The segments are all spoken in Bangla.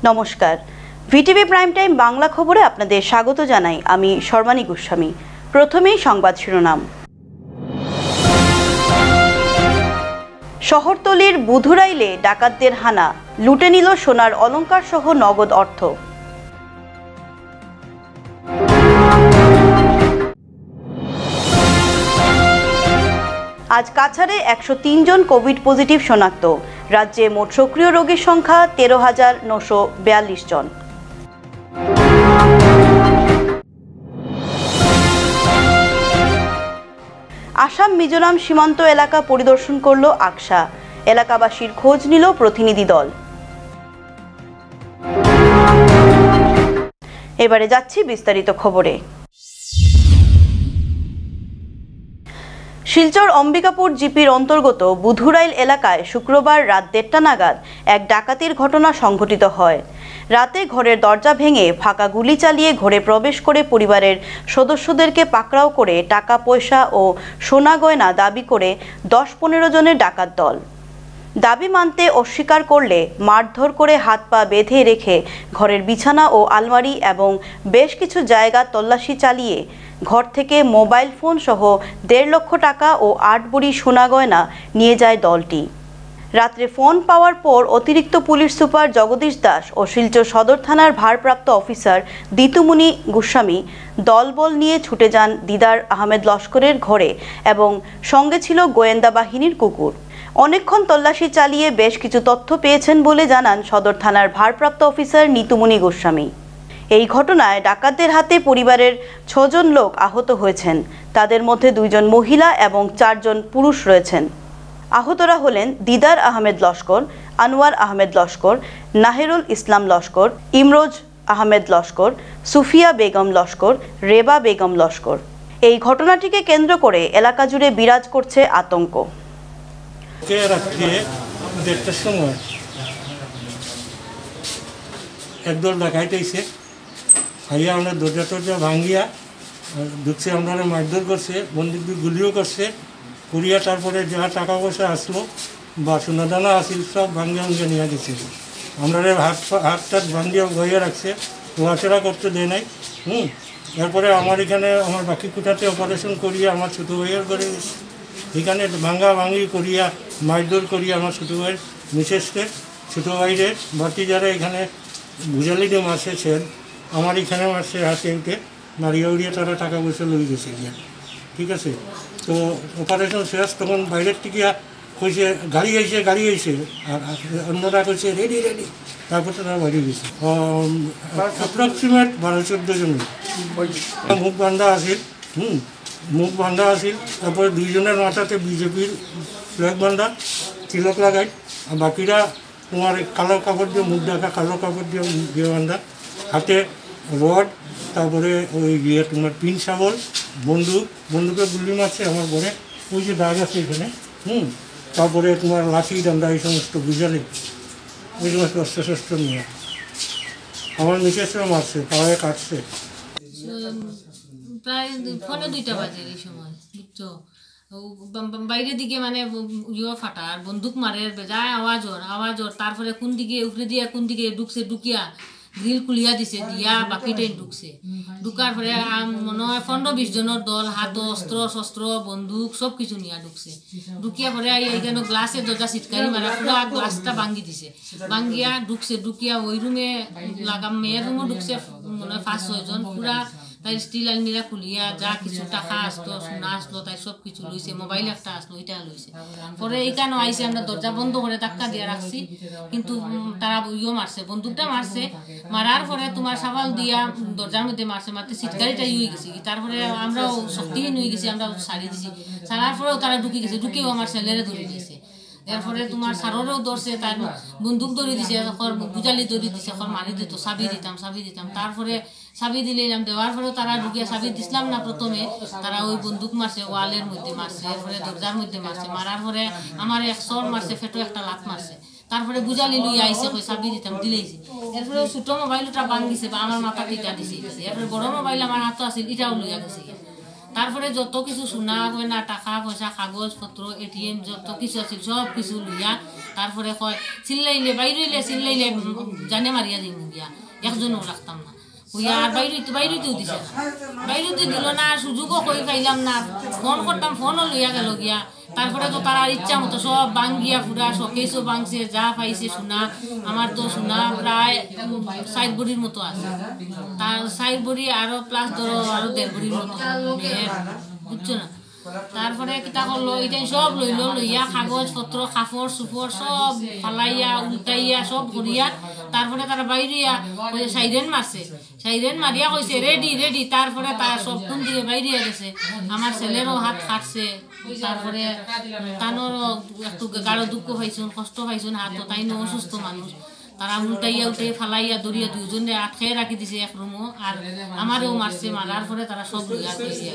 নমস্কার, ভিটিভি প্রাইম টাইম বাংলা খবরে আপনাদের স্বাগত জানাই। আমি শর্মানী গোস্বামী। প্রথমেই সংবাদ শিরোনাম। শহরতলির বুধুরাইলে ডাকাতদের হানা, লুটে নিল সোনার অলংকার সহ নগদ অর্থ। আজ কাছাড়ে 103 জন কোভিড পজিটিভ শনাক্ত। রাজ্যে মোট সক্রিয় রোগীর সংখ্যা 13,942 জন। আসাম মিজোরাম সীমান্ত এলাকা পরিদর্শন করল আকসা। এলাকাবাসীর খোঁজ নিল প্রতিনিধি দল। এবারে যাচ্ছি বিস্তারিত খবরে। শিলচর অম্বিকাপুর জিপির অন্তর্গত বুধুরাইল এলাকায় শুক্রবার রাত 1:30 নাগাদ এক ডাকাতির ঘটনা সংঘটিত হয়। রাতে ঘরের দরজা ভেঙে ফাঁকা গুলি চালিয়ে ঘরে প্রবেশ করে পরিবারের সদস্যদেরকে পাকড়াও করে টাকা পয়সা ও সোনা গয়না দাবি করে 10-15 জনের ডাকাত দল। দাবি মানতে অস্বীকার করলে মারধর করে হাত পা বেঁধে রেখে ঘরের বিছানা ও আলমারি এবং বেশ কিছু জায়গা তল্লাশি চালিয়ে ঘর থেকে মোবাইল ফোন সহ 1.5 লক্ষ টাকা ও 8 ভরি সোনা গয়না নিয়ে যায় দলটি। রাত্রে ফোন পাওয়ার পর অতিরিক্ত পুলিশ সুপার জগদীশ দাস ও শিলচর সদর থানার ভারপ্রাপ্ত অফিসার দিতুমণি গোস্বামী দলবল নিয়ে ছুটে যান দিদার আহমেদ লস্করের ঘরে এবং সঙ্গে ছিল গোয়েন্দা বাহিনীর কুকুর। অনেকক্ষণ তল্লাশি চালিয়ে বেশ কিছু তথ্য পেয়েছেন বলে জানান সদর থানার ভারপ্রাপ্ত অফিসার নিতুমণি গোস্বামী। এই ঘটনায় ডাকাতদের হাতে পরিবারের 6 জন লোক আহত হয়েছেন। তাদের মধ্যে 2 জন মহিলা এবং 4 জন পুরুষ রয়েছেন। আহতরা হলেন দিদার আহমেদ লস্কর, আনোয়ার আহমেদ লস্কর, নাহিরুল ইসলাম লস্কর, ইমরোজ আহমেদ লস্কর, সুফিয়া বেগম লস্কর, রেবা বেগম লস্কর। এই ঘটনাটিকে কেন্দ্র করে এলাকা জুড়ে বিরাজ করছে আতঙ্ক। একদল ডাকাইতে আইছে, আইয়া আমরা দরজা টরজা ভাঙ্গিয়া ঢুকছে, আমরা মারধর করছে, বন্দুক দিয়ে গুলিও করছে করিয়া তারপরে যা টাকা পয়সা আসলো বা সোনা দানা আসিল সব ভাঙ্গিয়া ভাঙ্গিয়া নিয়ে গেছে। আমরা হাত টাত ভাঙ্গিয়া গইয়া রাখছে, ঘোরাচড়া করতে দেয় নাই। এরপরে আমার এখানে আমার বাকি কোঠাতে অপারেশন করিয়া আমার ছোটো ভাইয়ের করে এখানে ভাঙ্গা ভাঙ্গি করিয়া মারধর করিয়া আমার ছোটো ভাইয়ের মিসেসকে ছোটো ভাইয়ের বাকি যারা এখানে ভুজালিতে মারছেন আমার এখানে মারছে হাতে উঠে মারিয়া উড়িয়ে তারা টাকা পয়সা লই গেছে গিয়া। ঠিক আছে, তো অপারেশন শেষ, তখন বাইরের টিকিয়া কইছে গাড়ি আইছে আর অন্যরা কইছে রেডি, তারপর তারা বাড়ি গেছে। অ্যাপ্রক্সিমেট 12-14 জন। মুখ বান্ধা আসিল, তারপরে 2 জনের মাথাতে বিজেপির ফ্ল্যাগ বান্ধা তিলক লাগাই, আর বাকিরা তোমার কালো কাপড় দিয়ে মুখ ঢাকা, কালো কাপড় দিয়ে বান্ধা, হাতে রড, তারপরে ওই গিয়ে তোমার পিন শাবল, বন্দুকে গুলি মারছে আমার ঘরে, ওই যে দাগ আছে এখানে। তারপরে তোমার লাঠি ডান্ডা এই সমস্ত বুঝালে ওই সমস্ত অস্ত্র নিয়ে আমার মিসেসও মারছে, পায়ে কাটছে। প্রায় 2:15 বাজে এই সময়, বুঝছো, বাইরের দিকে মানে ফাটা আর বন্দুক মারে, যায় আওয়াজ ওর, তারপরে কোন দিকে উপরে দিয়া কোন দিকে ঢুকিয়া গ্রিল খুলিয়া দিছে, দিয়া বাকিটাই ঢুকার পরে মনে হয় 15-20 জনের দল, হাত অস্ত্র শস্ত্র বন্দুক সব কিছু নিয়ে ঢুকছে। ঢুকিয়া পরে এইখানে গ্লাসের দরজা সিটকারি মারা, পুরো গ্লাসটা ভাঙ্গি দিছে, ভাঙ্গিয়া ঢুকিয়া ওই রুমে লাগাম, মেয়ের রুমও ঢুকছে মনে হয় 5-6 জন, পুরা তাই স্টিল আলমিরা খুলিয়া যা কিছু টাকা আসলো সোনা আসলো তাই সব কিছু লইছে, মোবাইল একটা আসলো ওইটা লইছে। পরে এইখানে আইসে আমরা দরজা বন্ধ করে ধাক্কা দিয়ে রাখছি, কিন্তু তারা মারছে, বন্দুকটা মারছে, মারার পরে তোমার সাবাল দিয়া দরজার মধ্যে মারতে সিটকারিটা হয়ে গেছে। তারপরে আমরাও শক্তিহীন হয়ে গেছি, আমরা ছাড়িয়ে দিছি, ছাড়ার পরেও তারা ঢুকে গেছে, ঢুকেও আমার ছেলেরে ধরে দিয়েছে। এরপরে তোমার সাররেও ধরছে, তার বন্দুক ধরে দিছে, বুঝালি ধরে দিছে, মারি দিত, চাবি দিতাম। তারপরে চাবি দিলাম, দেওয়ার পরেও তারা ঢুকিয়া চাবি দিছিলাম না, প্রথমে তারা ওই বন্দুক মারছে, ওয়ালের মধ্যে মারছে, এরপরে দরজার মধ্যে মারছে, মারার পরে আমার 1 চর মারছে, ফেটো একটা লাত মারছে। তারপরে বুঝালি লইয়া আইসে, কই চাবি দিতাম, দিলেইছি। এরপরে ছোট মোবাইলটা ভাঙিছে বা আমার মাথা টিকা দিছে, এরপরে বড় মোবাইল আমার হাতে আছিল, এটাও লইয়া গেছে। তারপরে যত কিছু সোনা গয়না টাকা পয়সা কাগজপত্র এটিএম যত কিছু আছিল সব কিছু লইয়া তারপরে কয় চিল্লাইলে চিল্লাইলে জানে মারিয়া যাইম গিয়া একজনও রাখতাম না হইয়া আর বাইরেতেও দিছে না বাইরেতে দিল না সুযোগও কই পাইলাম না ফোন করতাম ফোনও লইয়া গেল গিয়া তারপরে তো তারা ইচ্ছা মতো সব বাঙ্গিয়া ফুরা শোকেসও ভাঙছে যা পাইছে সোনা আমার তো সোনা প্রায় 60 বড়ির মতো আছে তার 60 বড়ি আরো প্লাস ধরো আরো 1.5 বড়ির মতো বুঝছো না তারপরে কিতা করলো এটা সব লইয়া কাগজপত্র কাপড় সুপড় সব ফালাইয়া উল্টাইয়া সব করিয়া তারপরে তারা বাইরিয়া সাইরেন মারছে সাইরেন মারিয়া কইছে রেডি তারপরে তার সব কোন দিকে বাইরিয়া গেছে আমার ছেলেরও হাত কাটছে তারপরে তানোরও একটু গাঢ় দুঃখ পাইছুন কষ্ট পাইছুন হাত তাই অসুস্থ মানুষ তারা উল্টাইয়া উঠে ফালাইয়া দৌড়িয়া দুজনে আটকে রাখি দিছে এক রুমও আর আমারও মারছে মারার পরে তারা সব লইয়া দিয়েছে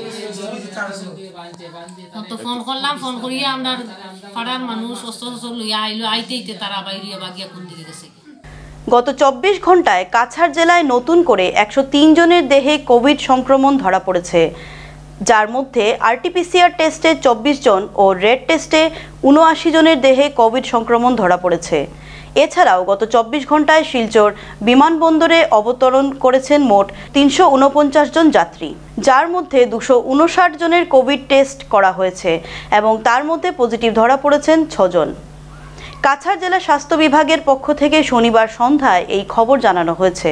তো ফোন করলাম ফোন করিয়া আমরা পাড়ার মানুষ অস্ত্র লইয়া আইতে তারা বাইরিয়া বাগিয়া কোন দিকে গেছে গত 24 ঘন্টায় কাছাড় জেলায় নতুন করে 103 জনের দেহে কোভিড সংক্রমণ ধরা পড়েছে, যার মধ্যে আরটিপিসিআর টেস্টে 24 জন ও রেড টেস্টে 79 জনের দেহে কোভিড সংক্রমণ ধরা পড়েছে। এছাড়াও গত 24 ঘন্টায় শিলচর বিমানবন্দরে অবতরণ করেছেন মোট 349 জন যাত্রী, যার মধ্যে 259 জনের কোভিড টেস্ট করা হয়েছে এবং তার মধ্যে পজিটিভ ধরা পড়েছেন 6 জন। কাছাড় জেলা স্বাস্থ্য বিভাগের পক্ষ থেকে শনিবার সন্ধ্যায় এই খবর জানানো হয়েছে।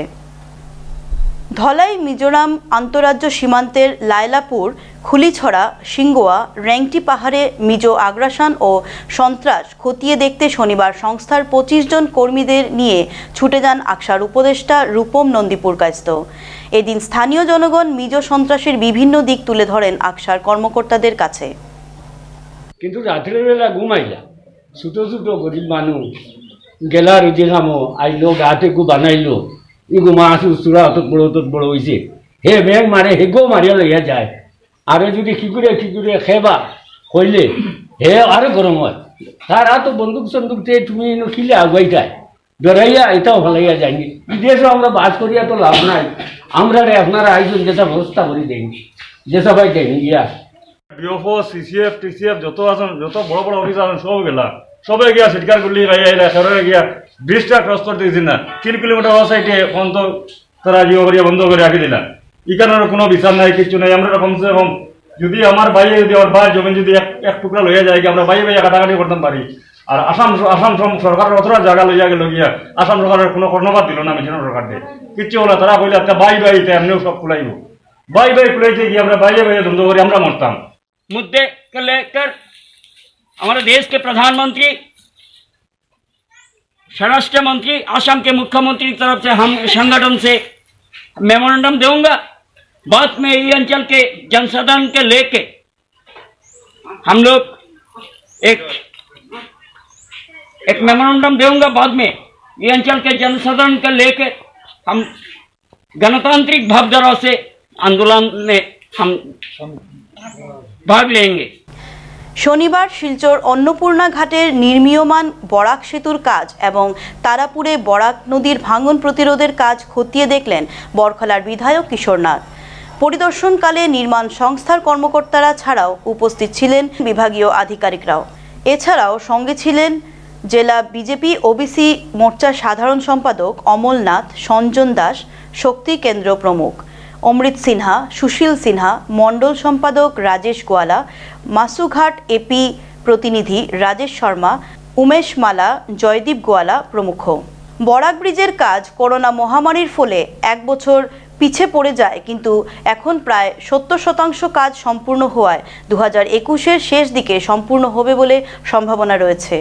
ধলাই মিজোরাম আন্তঃরাজ্য সীমান্তের লায়লাপুর, খুলিছড়া, সিঙ্গুয়া, রেংটি পাহাড়ে মিজো আগ্রাসন ও সন্ত্রাস খতিয়ে দেখতে শনিবার সংস্থার 25 জন কর্মীদের নিয়ে ছুটে যান আকসার উপদেষ্টা রূপম নন্দীপুর কায়স্থ। এদিন স্থানীয় জনগণ মিজো সন্ত্রাসের বিভিন্ন দিক তুলে ধরেন আকসার কর্মকর্তাদের কাছে। কিন্তু রাত্রেবেলা ঘুমাইলা ছোট ছোট গরিব মানুষ গেলা রুজি খামো আইলো গাতে গু বানাইলো ইগো মাছ উচুরা অত বড় হয়েছে হে ব্যাগ মারে হেগো মারিয়া লইয়া যায় আরে যদি কি করে খেবা কইলে হে আরো গরম হয় তারা তো বন্দুক সন্দুকতে তুমি খিলে আগুয়াইটায় ডরাইয়া এটাও ভালাইয়া যায়নি বিদেশও আমরা বাস করিয়া তো লাভ নাই আমরা আপনারা আইজন যেটা ব্যবস্থা করে দেয়নি যে সবাই দেয়নি গিয়া বিওফো সিসিএফ টিসিএফ যত আছেন যত বড় বড় অফিস আছেন সব গেলা সবাই গিয়া সিটকার করলি গাইয়া সবাই গিয়া ব্রিজটা ক্রস করতে দিয়েছি না 3 কিলোমিটার সাইডে বন্ধ তারা জিও করিয়া বন্ধ করে রাখি দিলা এখানের কোনো বিচার নাই কিছু নাই আমরা কমসে কম যদি আমার বাইরে যদি আমার ভাই জমি যদি এক টুকরা লইয়া যায় আমরা বাইরে কাটাকাটি করতে পারি আর আসাম সরকারের অতটা জায়গা লইয়া গেল গিয়া আসাম সরকারের কোনো কর্ণপাত দিল না মিশন সরকার দিয়ে কিচ্ছু হলো তারা কইলে একটা বাইতে এমনিও সব খুলাইব বাই খুলাইতে গিয়ে আমরা বাইরে বন্ধ করি আমরা মরতাম। मुद्दे को लेकर हमारे देश के प्रधानमंत्री स्वराष्ट्र मंत्री असम के मुख्यमंत्री की तरफ से हम संगठन से मेमोरेंडम दूंगा। बाद में ये अंचल के जनसाधारण के लेके हम लोग एक मेमोरेंडम दूंगा। बाद में ये अंचल के जनसाधारण के लेके हम गणतांत्रिक भावधारा से आंदोलन में हम ভাগ লেঙ্গে। শনিবার শিলচর অন্নপূর্ণা ঘাটের নির্মীয়মান বরাক সেতুর কাজ এবং তারাপুরে বরাক নদীর ভাঙন প্রতিরোধের কাজ খতিয়ে দেখলেন বরখলার বিধায়ক কিশোরনাথ। পরিদর্শনকালে নির্মাণ সংস্থার কর্মকর্তারা ছাড়াও উপস্থিত ছিলেন বিভাগীয় আধিকারিকরাও। এছাড়াও সঙ্গে ছিলেন জেলা বিজেপি ওবিসি মোর্চার সাধারণ সম্পাদক অমল নাথ, সঞ্জন দাস, শক্তি কেন্দ্র প্রমুখ অমৃত সিনহা, সুশীল সিনহা, মণ্ডল সম্পাদক রাজেশ গোয়ালা, মাসুঘাট এপি প্রতিনিধি রাজেশ শর্মা, উমেশ মালা, জয়দীপ গোয়ালা প্রমুখ। বরাক ব্রিজের কাজ করোনা মহামারীর ফলে 1 বছর পিছে পড়ে যায়, কিন্তু এখন প্রায় 70% কাজ সম্পূর্ণ হওয়ায় 2021-এর শেষ দিকে সম্পূর্ণ হবে বলে সম্ভাবনা রয়েছে।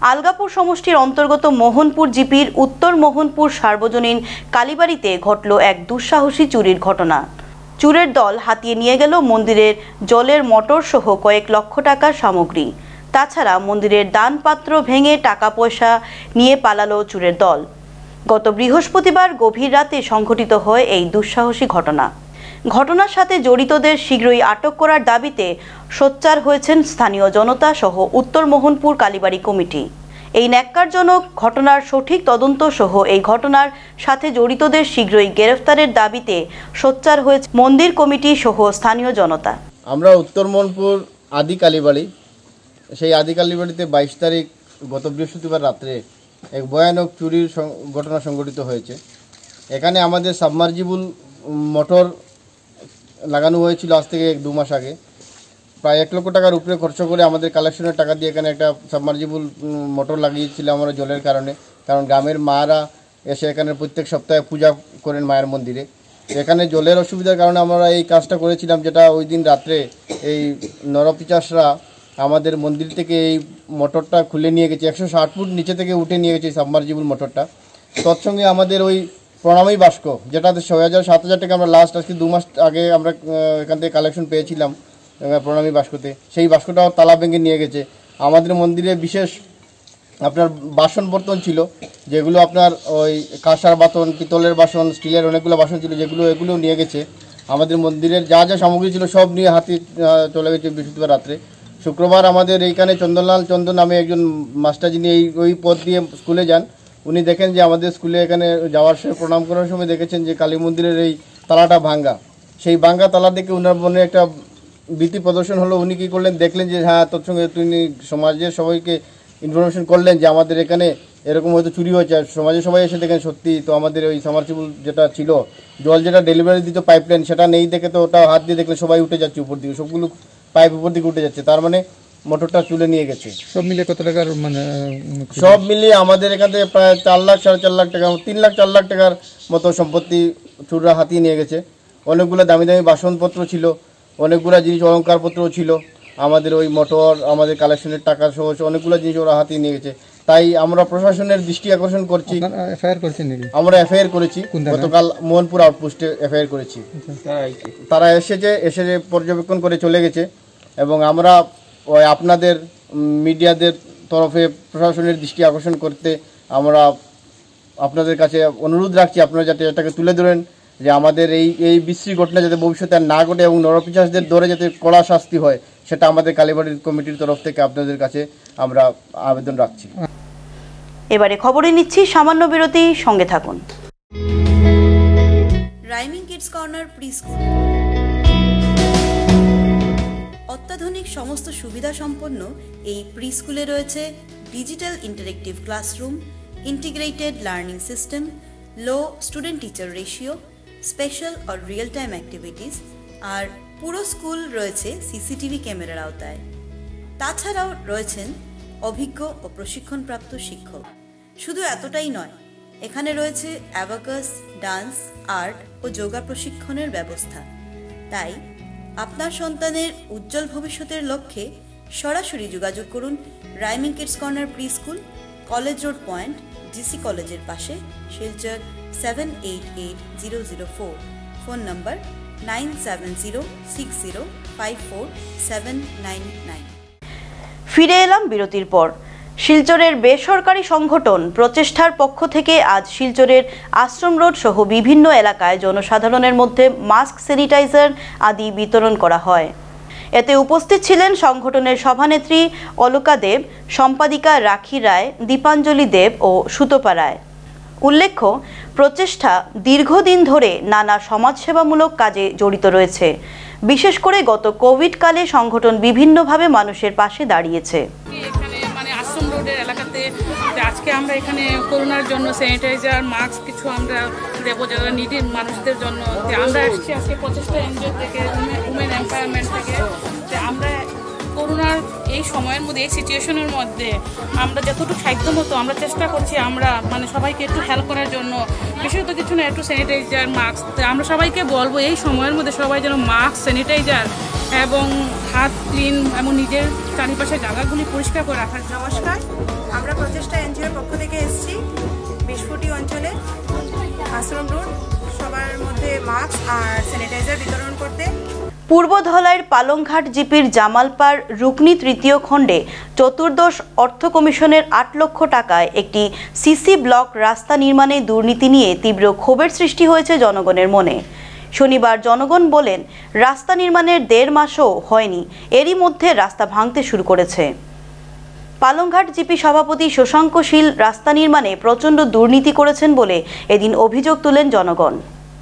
আলগাপুর সমষ্টির অন্তর্গত মোহনপুর জিপির উত্তর মোহনপুর সার্বজনীন কালীবাড়িতে ঘটল এক দুঃসাহসী চুরির ঘটনা। চোরের দল হাতিয়ে নিয়ে গেল মন্দিরের জলের মোটর সহ কয়েক লক্ষ টাকার সামগ্রী। তাছাড়া মন্দিরের দানপাত্র ভেঙে টাকা পয়সা নিয়ে পালালো চোরের দল। গত বৃহস্পতিবার গভীর রাতে সংঘটিত হয় এই দুঃসাহসী ঘটনা। ঘটনার সাথে জড়িতদের শীঘ্রই আটক করার দাবিতে সোচ্চার হয়েছেন স্থানীয় জনতা সহ উত্তর মোহনপুর কালীবাড়ি কমিটি। এই ন্যাক্কারজনক ঘটনার সঠিক তদন্ত সহ এই ঘটনার সাথে জড়িতদের শীঘ্রই গ্রেফতারের দাবিতে সোচ্চার হয়েছে মন্দির কমিটি সহ স্থানীয় জনতা। আমরা উত্তর মোহনপুর আদি কালীবাড়ি, সেই আদি কালীবাড়িতে 22 তারিখ গত বৃহস্পতিবার রাত্রে এক ভয়ানক চুরির ঘটনা সংঘটিত হয়েছে। এখানে আমাদের সাবমার্জিবল মোটর লাগানো হয়েছিল আজ থেকে 1-2 মাস আগে। প্রায় 1 লক্ষ টাকার উপরে খরচ করে আমাদের কালেকশনের টাকা দিয়ে এখানে একটা সাবমার্জিবল মোটর লাগিয়েছিলাম আমরা জলের কারণে। কারণ গ্রামের মারা এসে এখানে প্রত্যেক সপ্তাহে পূজা করেন মায়ের মন্দিরে। এখানে জলের অসুবিধার কারণে আমরা এই কাজটা করেছিলাম, যেটা ওই দিন রাত্রে এই নরপিচাসরা আমাদের মন্দির থেকে এই মোটরটা খুলে নিয়ে গেছে। 160 ফুট নিচে থেকে উঠে নিয়ে গেছে সাবমার্জিবল মোটরটা। তৎসঙ্গে আমাদের ওই প্রণামী বাস্ক, যেটাতে 6,000-7,000 টাকা আমরা লাস্ট আজকে 2 মাস আগে আমরা এখান থেকে কালেকশন পেয়েছিলাম প্রণামী বাস্কতে, সেই বাস্কটাও তালা ভেঙে নিয়ে গেছে। আমাদের মন্দিরে বিশেষ আপনার বাসন বর্তন ছিল, যেগুলো আপনার ওই কাঁসার বাসন, পিতলের বাসন, স্টিলের অনেকগুলো বাসন ছিল, এগুলো নিয়ে গেছে। আমাদের মন্দিরের যা যা সামগ্রী ছিল সব নিয়ে হাতি চলে গেছে বৃহস্পতিবার রাত্রে। শুক্রবার আমাদের এইখানে চন্দনলাল চন্দন নামে একজন মাস্টার, যিনি ওই পথ দিয়ে স্কুলে যান, উনি দেখেন যে আমাদের স্কুলে এখানে যাওয়ার সময় প্রণাম করার সময় দেখেছেন যে কালী মন্দিরের এই তালাটা ভাঙ্গা। সেই ভাঙ্গা তালা দেখে ওনার মনে একটা ভীতি প্রদর্শন হলো। উনি কী করলেন, দেখলেন যে হ্যাঁ তৎসঙ্গে তিনি সমাজের সবাইকে ইনফরমেশন করলেন যে আমাদের এখানে এরকম হয়তো চুরি হয়েছে। আর সমাজে সবাই এসে দেখেন সত্যি তো আমাদের ওই সাবমার্সিবল যেটা ছিল, জল যেটা ডেলিভারি দিত পাইপলাইন, সেটা নেই দেখে তো ওটা হাত দিয়ে দেখলে সবাই উঠে যাচ্ছে উপর দিকে, সবগুলো পাইপ উপর দিকে উঠে যাচ্ছে। তার মানে মোটরটা তুলে নিয়ে গেছে। সব মিলে কত টাকার সব মিলিয়ে আমাদের এখান থেকে প্রায় 4 লাখ 4.5 লাখ টাকা, 3 লাখ 4 লাখ টাকার মতো সম্পত্তি চোররা হাতিয়ে নিয়ে গেছে। অনেকগুলো দামি দামি বাসনপত্র ছিল, অনেকগুলো জিনিস অলঙ্কারপত্রও ছিল। আমাদের ওই মোটর, আমাদের কালেকশনের টাকা সহ অনেকগুলো জিনিস ওরা হাতিয়ে নিয়ে গেছে। তাই আমরা প্রশাসনের দৃষ্টি আকর্ষণ করছি। আমরা এফআইআর করেছি, গতকাল মোহনপুর আউটপোস্টে এফআইআর করেছি। তারা এসে পর্যবেক্ষণ করে চলে গেছে এবং আমরা ওই আপনাদের মিডিয়াদের তরফে প্রশাসনের দৃষ্টি আকর্ষণ করতে আমরা আপনাদের কাছে অনুরোধ রাখছি, আপনারা যাতে এটাকে তুলে ধরেন যে আমাদের এই বিশ্রী ঘটনা যাতে ভবিষ্যতে আর না ঘটে এবং নরপিচাসদের ধরে যাতে কড়া শাস্তি হয়, সেটা আমাদের কালীবাড়ির কমিটির তরফ থেকে আপনাদের কাছে আমরা আবেদন রাখছি। এবারে খবরে নিচ্ছি সামান্য বিরতি, সঙ্গে থাকুন। Rhyming kids corner pre school অত্যাধুনিক সমস্ত সুবিধা সম্পন্ন এই প্রি স্কুলে রয়েছে digital interactive classroom, integrated learning system, low student teacher ratio, special আর রিয়েল টাইম অ্যাক্টিভিটিস, আর পুরো স্কুল রয়েছে সিসিটিভি ক্যামেরার আওতায়। তাছাড়াও রয়েছেন অভিজ্ঞ ও প্রশিক্ষণপ্রাপ্ত শিক্ষক। শুধু এতটাই নয়, এখানে রয়েছে অ্যাবাকাস, ডান্স, আর্ট ও যোগা প্রশিক্ষণের ব্যবস্থা। তাই আপনার সন্তানের উজ্জ্বল ভবিষ্যতের লক্ষ্যে সরাসরি যোগাযোগ করুন rhyming kids corner pre school, college road point, GC কলেজের পাশে, শিলচর 788004। ফোন নম্বর 9706054799। ফিরে এলাম বিরতির পর। শিলচরের বেসরকারি সংগঠন প্রচেষ্টার পক্ষ থেকে আজ শিলচরের আশ্রম রোড সহ বিভিন্ন এলাকায় জনসাধারণের মধ্যে মাস্ক, স্যানিটাইজার আদি বিতরণ করা হয়। এতে উপস্থিত ছিলেন সংগঠনের সভানেত্রী অলকা দেব, সম্পাদিকা রাখি রায়, দীপাঞ্জলি দেব ও সুতপা রায়। উল্লেখ্য, প্রচেষ্টা দীর্ঘদিন ধরে নানা সমাজসেবামূলক কাজে জড়িত রয়েছে। বিশেষ করে গত কোভিড কালে সংগঠন বিভিন্নভাবে মানুষের পাশে দাঁড়িয়েছে। আশ্রম রোডের এলাকাতে আজকে আমরা এখানে করোনার জন্য স্যানিটাইজার, মাস্ক কিছু আমরা দেবো যারা নিডি মানুষদের জন্য। আমরা এসেছি আজকে প্রচেষ্টা এনজিও থেকে, উমেন এম্পাওয়ারমেন্ট থেকে। আমরা করোনার এই সময়ের মধ্যে, এই সিচুয়েশনের মধ্যে আমরা যতটুকু সাধ্য মতো আমরা চেষ্টা করছি আমরা সবাইকে একটু হেল্প করার জন্য। বিশেষত কিছু না, একটু স্যানিটাইজার, মাস্ক। আমরা সবাইকে বলবো এই সময়ের মধ্যে সবাই যেন মাস্ক, স্যানিটাইজার এবং হাত ক্লিন এবং নিজের চারিপাশে জায়গাগুলি পরিষ্কার করে রাখার। নমস্কার, আমরা প্রচেষ্টা এনজিওর পক্ষ থেকে এসেছি বিশফুটি অঞ্চলে আশ্রম রোড সবার মধ্যে মাস্ক আর স্যানিটাইজার বিতরণ করতে। পূর্ব ধলাইয়ের পালংঘাট জিপির জামালপাড় রুকনি তৃতীয় খণ্ডে চতুর্দশ অর্থ কমিশনের 8 লক্ষ টাকায় একটি সিসি ব্লক রাস্তা নির্মাণে দুর্নীতি নিয়ে তীব্র ক্ষোভের সৃষ্টি হয়েছে জনগণের মনে। শনিবার জনগণ বলেন, রাস্তা নির্মাণের 1.5 মাসও হয়নি, এরই মধ্যে রাস্তা ভাঙতে শুরু করেছে। পালংঘাট জিপি সভাপতি শশাঙ্ক শীল রাস্তা নির্মাণে প্রচণ্ড দুর্নীতি করেছেন বলে এদিন অভিযোগ তুলেন জনগণ।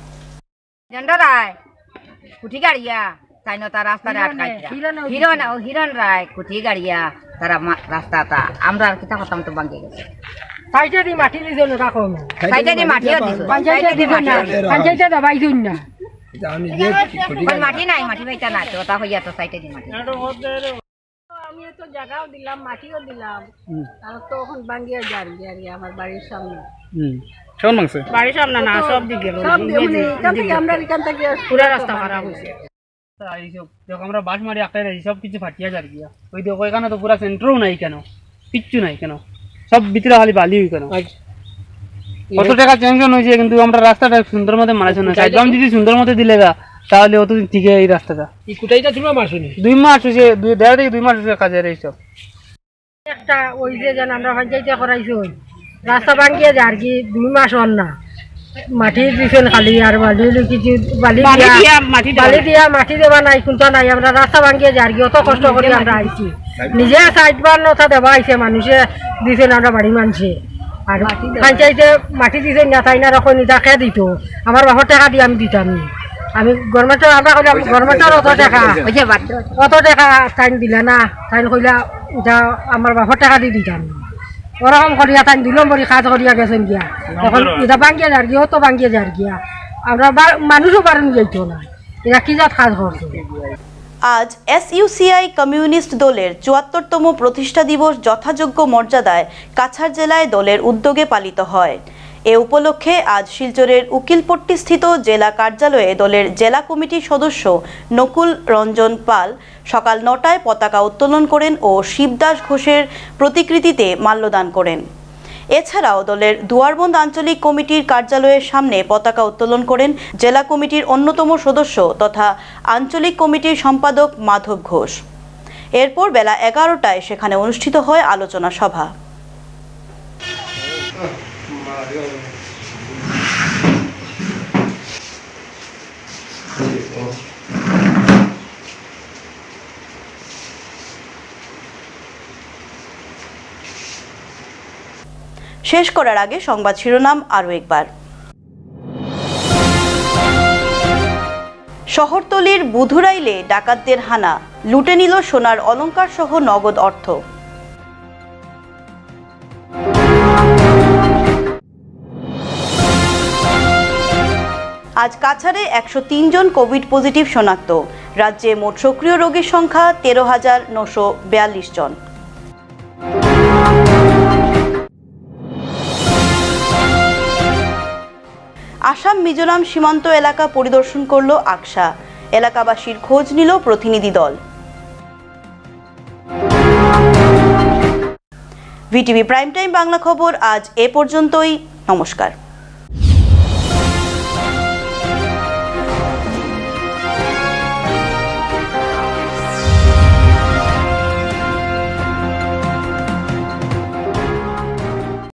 কুঠি গাড়িয়া তাই না তার রাস্তায় আটকাইছে হিরণ রায় কুঠি গাড়িয়া তারা রাস্তাটা আমরা আর কিতা করতাম তো ভাঙে গেছে। সাইডে দি মাটি দিছো না রাখো না সাইডে দি মাটিও দিছো পঞ্চায়েতে দিছো না পঞ্চায়েতে দবাই দিন না মাটি নাই মাটি বাইতা না তো তা হইয়া তো সাইডে দি মাটি আমি তো জায়গাও দিলাম মাটিও দিলাম আর তো এখন ভাঙিয়া যারি আমার বাড়ির সামনে কেমন মাংস বাড়ির সামনে না সব দিকে আমরা এখান থেকে পুরো রাস্তা খারাপ হয়েছে। দেখো আমরা বাস মারি আঁকড়ে রাখি, সব কিছু ফাটিয়া যার গিয়া। ওই দেখো এখানে তো পুরা সেন্টারও নাই, কেন কিচ্ছু নাই, কেন সব ভিতরে খালি বালি কেন। কত টাকা চ্যাংশন হয়েছে কিন্তু আমরা রাস্তাটা সুন্দর মতো মারাইছো না। সাইডগ্রাম যদি সুন্দর মতো দিলে গা তাহলে অতদিন ঠিক এই রাস্তাটা। এই কোটাইটা তুমি মাসুনি 2 মাস হয়েছে, 1.5 থেকে 2 মাস হয়েছে কাজের এইসব। একটা ওই যে জান আমরা পঞ্চায়েতে করাইছো রাস্তা ভাঙিয়ে যার কি 2 মাস হন না, মাটি দিছেন খালি আর বালি কিছু বালি দিয়া মাটি দেওয়া নাই কোনটা নাই। আমরা রাস্তা ভাঙিয়ে যার কি অত কষ্ট করে আমরা আইছি, নিজে সাইড বান্নটা দেওয়া আইছে মানুষে দিছেন আমরা বাড়ি মানছে। আর পঞ্চায়েতে মাটি দিছেন না তাই না রকম টাকা দিত, আমার বাবার টাকা দিয়ে আমি দিতাম। আমি গভর্নমেন্টের আমরা কইলাম গভর্নমেন্টের অত টাকা টাইম দিলে না, টাইম কইলা এটা আমার বাবার টাকা দিয়ে দিতাম। ওরকম করিয়া তাই 2 নম্বরই কাজ করিয়া গেছেন গিয়া, এখন এটা ভাঙিয়ে যার গিয়া তো ভাঙিয়ে যার গিয়া আমরা মানুষও পারেন যাইত না, এটা কি জাত কাজ করছে। আজ এসইউসিআই কমিউনিস্ট দলের 74তম প্রতিষ্ঠা দিবস যথাযোগ্য মর্যাদায় কাছাড় জেলায় দলের উদ্যোগে পালিত হয়। এ উপলক্ষে আজ শিলচরের উকিলপট্টি স্থিত জেলা কার্যালয়ে দলের জেলা কমিটির সদস্য নকুল রঞ্জন পাল সকাল 9টায় পতাকা উত্তোলন করেন ও শিবদাস ঘোষের প্রতিকৃতিতে মাল্যদান করেন। এছাড়াও দলের দুয়ারবন্দ আঞ্চলিক কমিটির কার্যালয়ের সামনে পতাকা উত্তোলন করেন জেলা কমিটির অন্যতম সদস্য তথা আঞ্চলিক কমিটির সম্পাদক মাধব ঘোষ। এরপর বেলা 11টায় সেখানে অনুষ্ঠিত হয় আলোচনা সভা। শেষ করার আগে সংবাদ শিরোনাম আরও একবার। শহরতলির বুধুরাইলে ডাকাতদের হানা, লুটে নিল সোনার অলংকার সহ নগদ অর্থ। আজ কাছাড়ে 103 জন কোভিড পজিটিভ শনাক্ত, রাজ্যে মোট সক্রিয় রোগীর সংখ্যা 13,942 জন। আসাম মিজোরাম সীমান্ত এলাকা পরিদর্শন করল আকসা, এলাকাবাসীর খোঁজ নিল প্রতিনিধি দল। ভিটিভি প্রাইম টাইম বাংলা খবর আজ এ পর্যন্তই। নমস্কার।